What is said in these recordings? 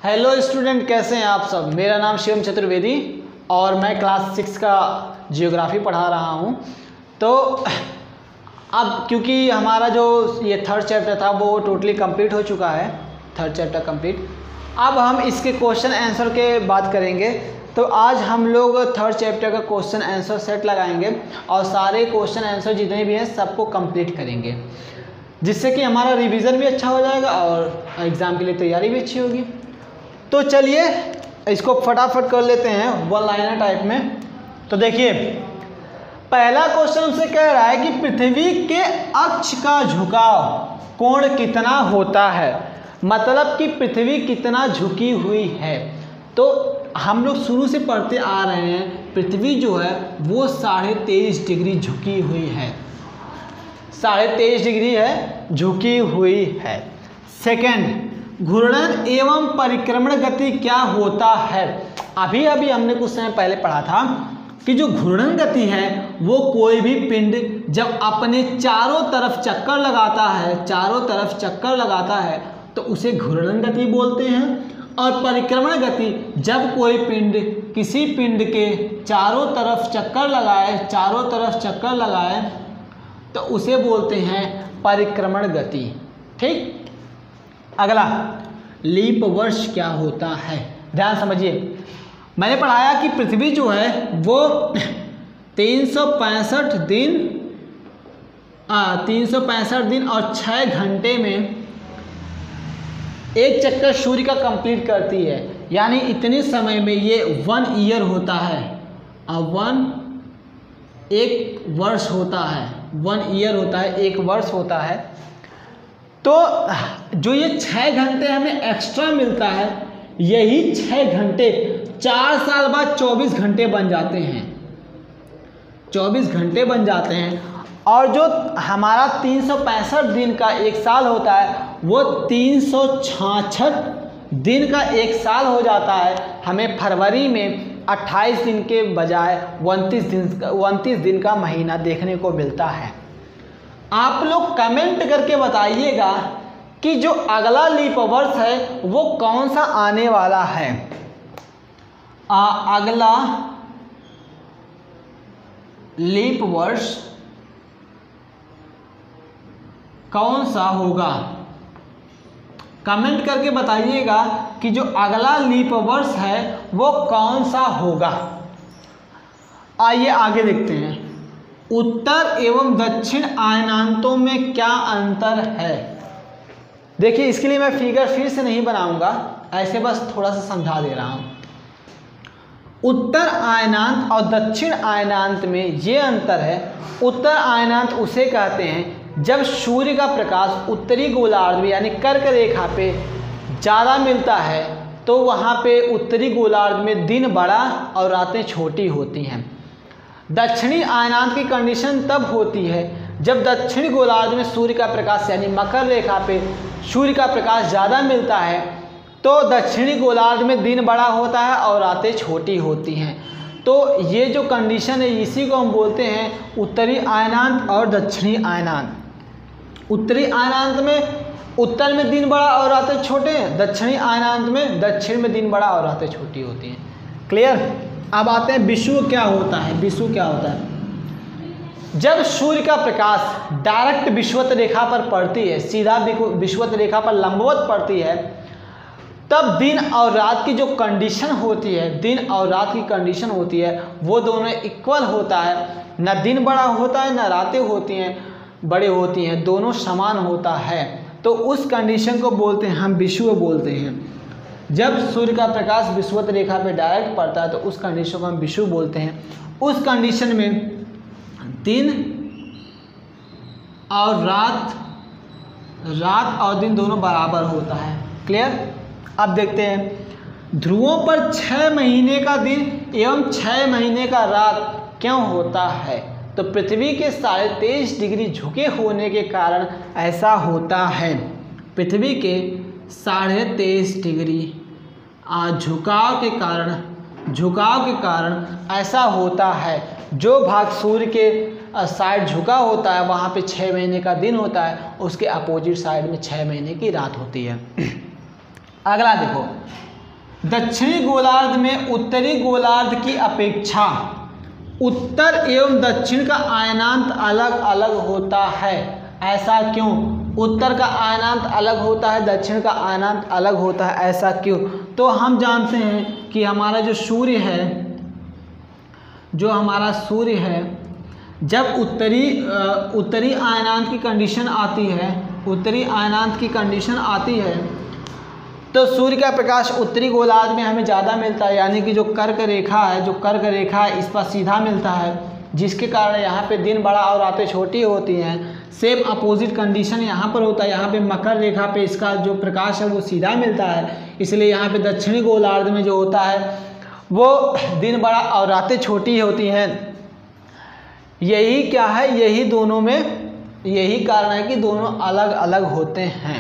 Hello student, कैसे हैं आप सब। मेरा नाम शिवम चतुर्वेदी और मैं क्लास 6 का जियोग्राफी पढ़ा रहा हूं। तो अब क्योंकि हमारा जो ये थर्ड चैप्टर था वो टोटली कंप्लीट हो चुका है, थर्ड चैप्टर कंप्लीट। अब हम इसके क्वेश्चन आंसर के बात करेंगे। तो आज हम लोग थर्ड चैप्टर का क्वेश्चन आंसर सेट लगाएंगे और सारे क्वेश्चन आंसर जितने भी हैं सबको कंप्लीट करेंगे, जिससे कि हमारा रिवीजन भी अच्छा हो जाएगा और एग्ज़ाम के लिए तैयारी भी अच्छी होगी। तो चलिए इसको फटाफट कर लेते हैं वन लाइनर टाइप में। तो देखिए, पहला क्वेश्चन हमसे कह रहा है कि पृथ्वी के अक्ष का झुकाव कोण कितना होता है, मतलब कि पृथ्वी कितना झुकी हुई है। तो हम लोग शुरू से पढ़ते आ रहे हैं, पृथ्वी जो है वो 23.5 डिग्री झुकी हुई है, 23.5 डिग्री है, झुकी हुई है। सेकंड, घूर्णन एवं परिक्रमण गति क्या होता है। अभी हमने कुछ समय पहले पढ़ा था कि जो घूर्णन गति है वो कोई भी पिंड जब अपने चारों तरफ चक्कर लगाता है तो उसे घूर्णन गति बोलते हैं। और परिक्रमण गति जब कोई पिंड किसी पिंड के चारों तरफ चक्कर लगाए तो उसे बोलते हैं परिक्रमण गति। ठीक। अगला, लीप वर्ष क्या होता है। ध्यान समझिए, मैंने पढ़ाया कि पृथ्वी जो है वो 365 दिन और 6 घंटे में एक चक्कर सूर्य का कंप्लीट करती है, यानी इतने समय में ये 1 ईयर होता है और एक वर्ष होता है, 1 ईयर होता है, एक वर्ष होता है। तो जो ये 6 घंटे हमें एक्स्ट्रा मिलता है, यही 6 घंटे 4 साल बाद 24 घंटे बन जाते हैं, 24 घंटे बन जाते हैं। और जो हमारा 365 दिन का एक साल होता है वो 366 दिन का एक साल हो जाता है। हमें फरवरी में 28 दिन के बजाय 29 दिन का महीना देखने को मिलता है। आप लोग कमेंट करके बताइएगा कि जो अगला लीप वर्ष है वो कौन सा आने वाला है। अगला लीप वर्ष कौन सा होगा, कमेंट करके बताइएगा कि जो अगला लीप वर्ष है वो कौन सा होगा। आइए आगे देखते हैं, उत्तर एवं दक्षिण अयनांतों में क्या अंतर है। देखिए, इसके लिए मैं फिगर फिर से नहीं बनाऊंगा, ऐसे बस थोड़ा सा समझा दे रहा हूं। उत्तर अयनांत और दक्षिण अयनांत में ये अंतर है। उत्तर अयनांत उसे कहते हैं जब सूर्य का प्रकाश उत्तरी गोलार्ध में यानी कर्क रेखा पे ज़्यादा मिलता है तो वहाँ पे उत्तरी गोलार्ध में दिन बड़ा और रातें छोटी होती हैं। दक्षिणी अयनांत की कंडीशन तब होती है जब दक्षिणी गोलार्ध में सूर्य का प्रकाश यानी मकर रेखा पे सूर्य का प्रकाश ज़्यादा मिलता है तो दक्षिणी गोलार्ध में दिन बड़ा होता है और रातें छोटी होती हैं। तो ये जो कंडीशन है इसी को हम बोलते हैं उत्तरी अयनांत और दक्षिणी अयनांत। उत्तरी अयनांत में उत्तर में दिन बड़ा और रातें छोटे हैं, दक्षिणी अयनांत में दक्षिण में दिन बड़ा और रातें छोटी होती हैं। क्लियर। अब आते हैं विषुव क्या होता है। विषुव क्या होता है, जब सूर्य का प्रकाश डायरेक्ट विषुवत रेखा पर पड़ती है, सीधा विषुवत रेखा पर लंबवत पड़ती है, तब दिन और रात की जो कंडीशन होती है, दिन और रात की कंडीशन होती है वो दोनों इक्वल होता है। न दिन बड़ा होता है न रातें होती हैं बड़े होती हैं, दोनों समान होता है। तो उस कंडीशन को बोलते हैं हम विषुव बोलते हैं। जब सूर्य का प्रकाश विषुवत रेखा पे डायरेक्ट पड़ता है तो उस कंडीशन को हम विषुव बोलते हैं। उस कंडीशन में दिन और रात और दिन दोनों बराबर होता है। क्लियर। अब देखते हैं, ध्रुवों पर 6 महीने का दिन एवं 6 महीने का रात क्यों होता है। तो पृथ्वी के 23.5 डिग्री झुके होने के कारण ऐसा होता है। पृथ्वी के 23.5 डिग्री झुकाव के कारण ऐसा होता है। जो भाग सूर्य के साइड झुका होता है वहाँ पे 6 महीने का दिन होता है, उसके अपोजिट साइड में 6 महीने की रात होती है। अगला देखो, दक्षिणी गोलार्ध में उत्तरी गोलार्ध की अपेक्षा उत्तर एवं दक्षिण का आयनांत अलग अलग होता है। ऐसा क्यों? उत्तर का आयनांत अलग होता है, दक्षिण का आयनांत अलग होता है, ऐसा क्यों? तो हम जानते हैं कि हमारा जो सूर्य है, जब उत्तरी आयनांत की कंडीशन आती है, तो सूर्य का प्रकाश उत्तरी गोलार्ध में हमें ज़्यादा मिलता है, यानी कि जो कर्क रेखा है इस पर सीधा मिलता है, जिसके कारण यहाँ पे दिन बड़ा और रातें छोटी होती हैं। सेम अपोजिट कंडीशन यहाँ पर होता है, यहाँ पे मकर रेखा पे इसका जो प्रकाश है वो सीधा मिलता है, इसलिए यहाँ पे दक्षिणी गोलार्ध में जो होता है वो दिन बड़ा और रातें छोटी होती हैं। यही क्या है, यही कारण है कि दोनों अलग अलग होते हैं।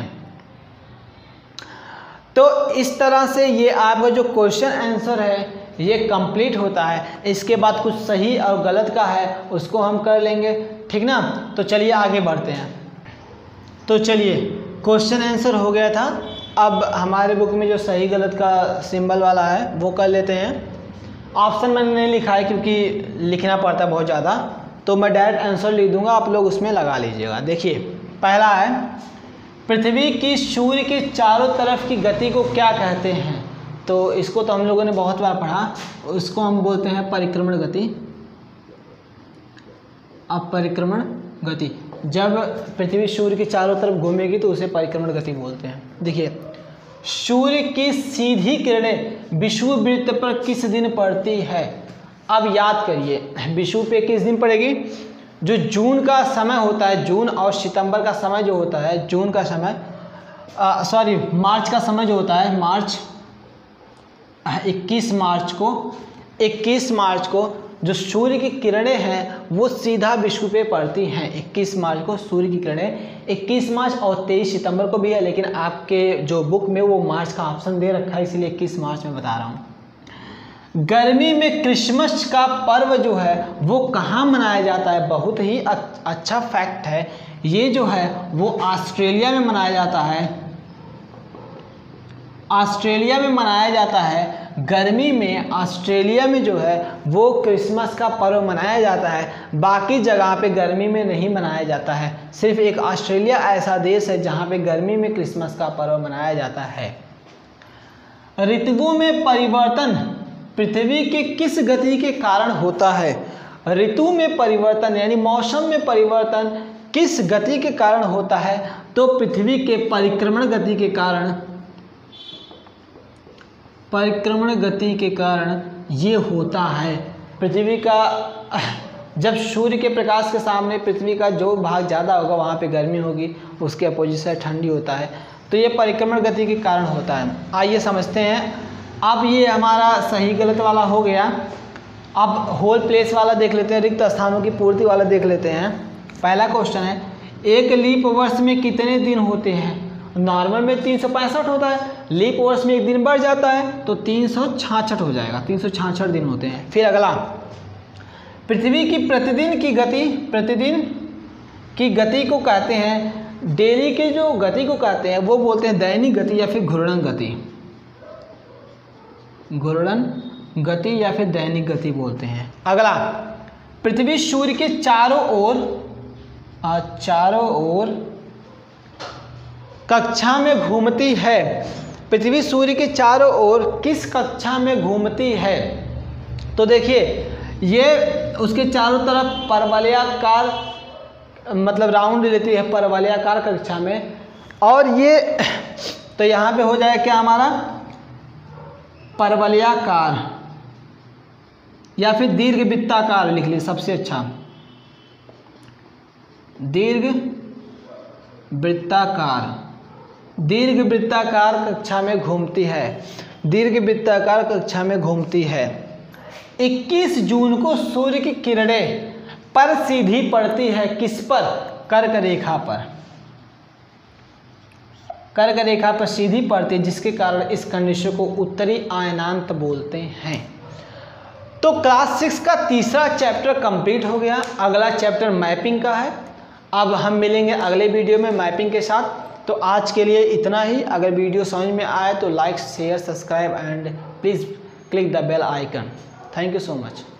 तो इस तरह से ये आपका जो क्वेश्चन आंसर है ये कंप्लीट होता है। इसके बाद कुछ सही और गलत का है उसको हम कर लेंगे, ठीक ना। तो चलिए आगे बढ़ते हैं। तो चलिए क्वेश्चन आंसर हो गया था, अब हमारे बुक में जो सही गलत का सिंबल वाला है वो कर लेते हैं। ऑप्शन मैंने नहीं लिखा है क्योंकि लिखना पड़ता है बहुत ज़्यादा, तो मैं डायरेक्ट आंसर लिख दूंगा, आप लोग उसमें लगा लीजिएगा। देखिए पहला है, पृथ्वी की सूर्य के चारों तरफ की गति को क्या कहते हैं? तो इसको तो हम लोगों ने बहुत बार पढ़ा, उसको हम बोलते हैं परिक्रमण गति। अपरिक्रमण गति, जब पृथ्वी सूर्य के चारों तरफ घूमेगी तो उसे परिक्रमण गति बोलते हैं। देखिए, सूर्य की सीधी किरणें विषुववृत्त पर किस दिन पड़ती है? अब याद करिए, विषुव पे किस दिन पड़ेगी? जो जून का समय होता है, जून और सितंबर का समय जो होता है, जून का समय मार्च का समय जो होता है, 21 मार्च को जो सूर्य की किरणें हैं वो सीधा विषुव पे पड़ती हैं। 21 मार्च को सूर्य की किरणें, 21 मार्च और 23 सितंबर को भी है, लेकिन आपके जो बुक में वो मार्च का ऑप्शन दे रखा है, इसीलिए 21 मार्च में बता रहा हूँ। गर्मी में क्रिसमस का पर्व जो है वो कहाँ मनाया जाता है? बहुत ही अच्छा फैक्ट है, ये जो है वो ऑस्ट्रेलिया में मनाया जाता है। ऑस्ट्रेलिया में मनाया जाता है। गर्मी में ऑस्ट्रेलिया में जो है वो क्रिसमस का पर्व मनाया जाता है, बाकी जगह पे गर्मी में नहीं मनाया जाता है। सिर्फ एक ऑस्ट्रेलिया ऐसा देश है जहाँ पे गर्मी में क्रिसमस का पर्व मनाया जाता है। ऋतुओं में परिवर्तन पृथ्वी के किस गति के कारण होता है? ऋतु में परिवर्तन यानी मौसम में परिवर्तन किस गति के कारण होता है? तो पृथ्वी के परिक्रमण गति के कारण ये होता है। पृथ्वी का जब सूर्य के प्रकाश के सामने पृथ्वी का जो भाग ज़्यादा होगा वहाँ पे गर्मी होगी, उसके अपोजिट साइड ठंडी होता है, तो ये परिक्रमण गति के कारण होता है। आइए समझते हैं। अब ये हमारा सही गलत वाला हो गया। अब होल प्लेस वाला देख लेते हैं, रिक्त स्थानों की पूर्ति वाला देख लेते हैं। पहला क्वेश्चन है, एक लीप वर्ष में कितने दिन होते हैं? नॉर्मल में 365 होता है, लीप वर्ष में एक दिन बढ़ जाता है तो 366 हो जाएगा, 366 दिन होते हैं। फिर अगला, पृथ्वी की प्रतिदिन की गति को कहते हैं, डेली की जो गति को कहते हैं वो बोलते हैं दैनिक गति या फिर घूर्णन गति या फिर दैनिक गति बोलते हैं। अगला, पृथ्वी सूर्य के चारों ओर कक्षा में घूमती है। पृथ्वी सूर्य के चारों ओर किस कक्षा में घूमती है? तो देखिए, ये उसके चारों तरफ परवलयाकार मतलब राउंड लेती है, परवलयाकार कक्षा में। और ये तो यहाँ पे हो जाए क्या हमारा, परवलयाकार या फिर दीर्घ वृत्ताकार लिख लीजिए, सबसे अच्छा दीर्घ वृत्ताकार कक्षा में घूमती है। 21 जून को सूर्य की किरणें पर सीधी पड़ती है, किस पर? कर्क रेखा पर सीधी पड़ती है, जिसके कारण इस कंडीशन को उत्तरी आयनांत बोलते हैं। तो क्लास 6 का तीसरा चैप्टर कंप्लीट हो गया। अगला चैप्टर मैपिंग का है। अब हम मिलेंगे अगले वीडियो में मैपिंग के साथ। तो आज के लिए इतना ही। अगर वीडियो समझ में आए तो like share subscribe and please click the bell icon. Thank you so much.